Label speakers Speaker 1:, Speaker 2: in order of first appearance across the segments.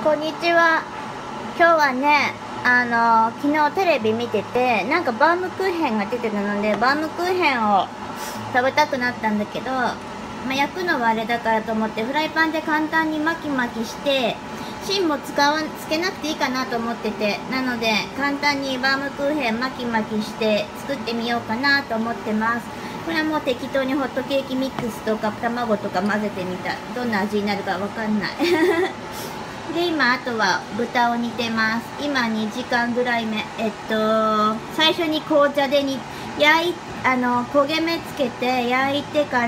Speaker 1: こんにちは。今日はね、昨日テレビ見てて、なんかバームクーヘンが出てたので、バームクーヘンを食べたくなったんだけど、焼くのはあれだからと思って、フライパンで簡単に巻き巻きして、芯もつけなくていいかなと思ってて、なので、簡単にバームクーヘン巻き巻きして作ってみようかなと思ってます。これはもう適当にホットケーキミックスとか卵とか混ぜてみた。どんな味になるかわかんない。で、今、あとは豚を煮てます。今2時間ぐらい目。最初に紅茶で焦げ目つけて焼いてから、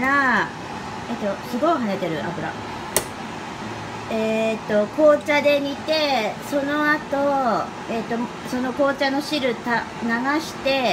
Speaker 1: すごい跳ねてる油。紅茶で煮て、その後、その紅茶の汁流して、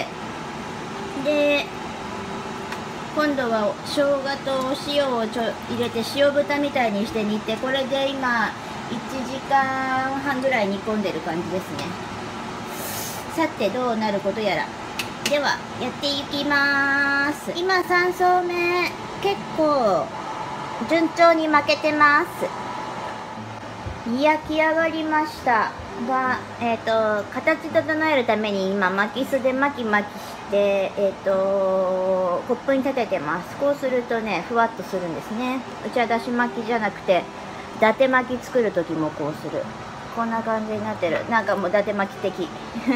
Speaker 1: で、今度は生姜とお塩を入れて塩豚みたいにして煮て、これで今1時間半ぐらい煮込んでる感じですね。さてどうなることやら。ではやっていきます。今3層目、結構順調に巻けてます。焼き上がりましたが、形整えるために今巻きすで巻き巻きしてコップに立ててます。こうするとね、ふわっとするんですね。うちはだし巻きじゃなくて伊達巻き作る時もこうする。こんな感じになってる。なんかもう伊達巻き的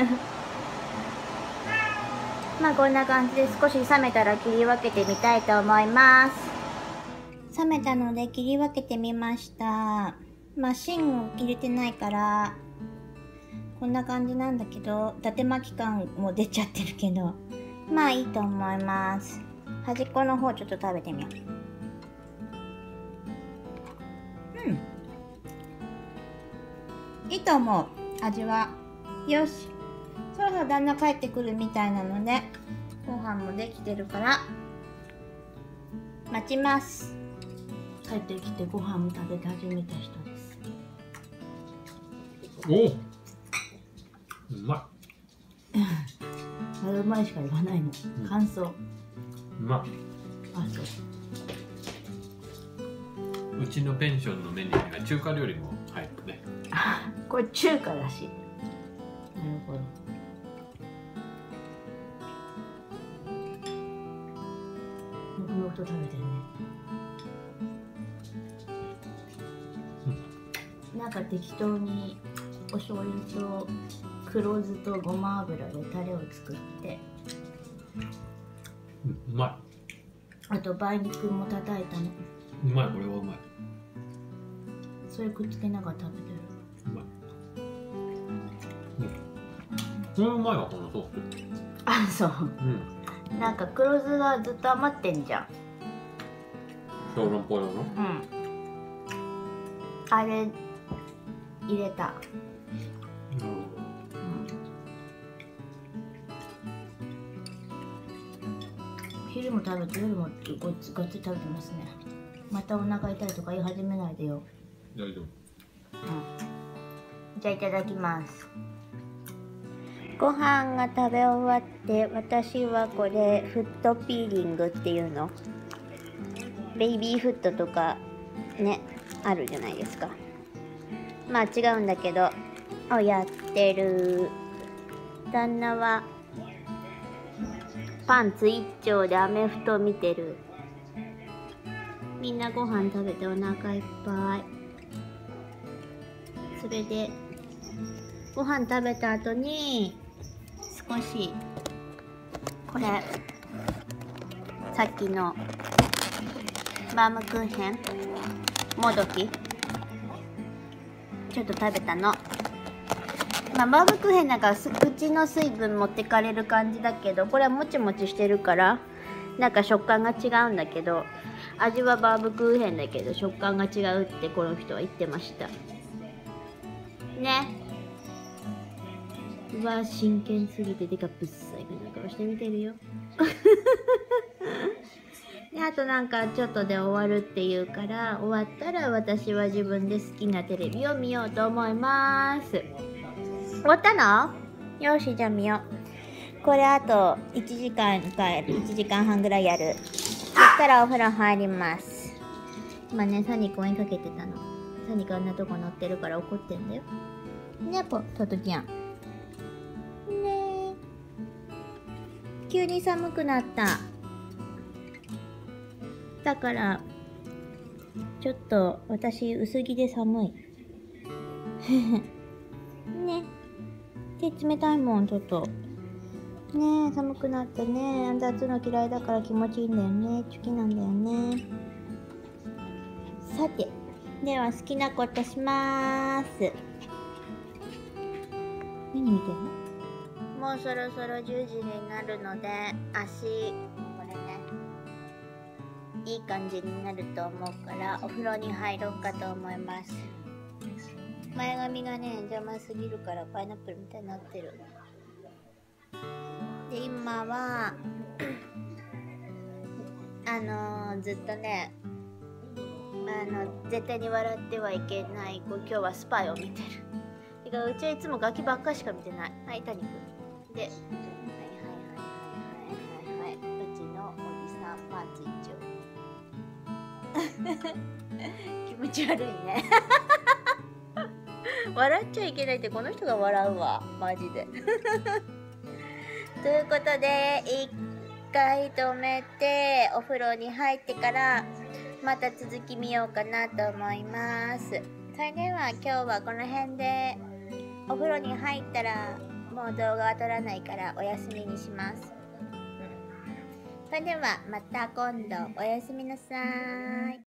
Speaker 1: こんな感じで、少し冷めたら切り分けてみたいと思います。冷めたので切り分けてみました。芯を入れてないからこんな感じなんだけど、伊達巻き感も出ちゃってるけど、いいと思います。端っこの方ちょっと食べてみよう。いいと思う、味は。よし、そろそろ旦那帰ってくるみたいなので、ご飯もできてるから待ちます。帰ってきてご飯も食べ始めた人です。
Speaker 2: お、うまい。
Speaker 1: まだうまいしか言わないの。感想。
Speaker 2: うまい。
Speaker 1: あ、そう。
Speaker 2: うちのペンションのメニューには中華料理も入るね。
Speaker 1: これ中華だし。なるほど。黙々と食べてるね。なんか適当にお醤油と黒酢とごま油でタレを作って、
Speaker 2: うまい。
Speaker 1: あと梅肉も叩いたの。
Speaker 2: うまい、これはうまい。
Speaker 1: それくっつけながら食べてる。
Speaker 2: うまい。これうまいわ、このソース。
Speaker 1: あ、そう。なんか黒酢がずっと余ってんじゃん。
Speaker 2: 小籠包用の。
Speaker 1: あれ入れた。昼も食べて夜もがっつり食べてますね。またお腹痛いとか言い始めないでよ。
Speaker 2: 大丈夫。
Speaker 1: じゃあいただきます。ご飯が食べ終わって、私はこれフットピーリングっていうの、ベイビーフットとかね、あるじゃないですか。違うんだけどやってる。旦那はパンツ一丁でアメフト見てる。みんなご飯食べてお腹いっぱい。それでご飯食べた後に少しこれさっきのバームクーヘンもどきちょっと食べたの。バームクーヘンなんか口の水分持ってかれる感じだけど、これはもちもちしてるからなんか食感が違うんだけど、味はバームクーヘンだけど食感が違うってこの人は言ってましたね。うわ、真剣すぎててかぶっさいな顔してみてるよで、あとなんかちょっとで終わるっていうから、終わったら私は自分で好きなテレビを見ようと思います。終わったの？よし、じゃあ見よう。これあと1時間半ぐらいやる。そしたらお風呂入ります。今ね、サニーコ追いかけてたの。 サニがあんなとこ乗ってるから怒ってんだよね。トトちゃんねえ、急に寒くなった。だからちょっと私薄着で寒いね。手冷たいもんちょっとね。え寒くなってね。暑いの嫌いだから気持ちいいんだよね。チュキなんだよね。さてでは好きなことしまーす。何見てんの？もうそろそろ10時になるので足これねいい感じになると思うからお風呂に入ろうかと思います。前髪がね邪魔すぎるからパイナップルみたいになってる。で今はずっとね絶対に笑ってはいけない今日はスパイを見てる。てかうちはいつもガキばっかしか見てない。はい、タニクで、はい、うちのおじさんパンツ一丁気持ち悪いね笑っちゃいけないってこの人が笑うわマジでということで一回止めてお風呂に入ってからまた続き見ようかなと思います。それでは今日はこの辺でお風呂に入ったらもう動画は撮らないからお休みにします。それではまた今度おやすみなさーい。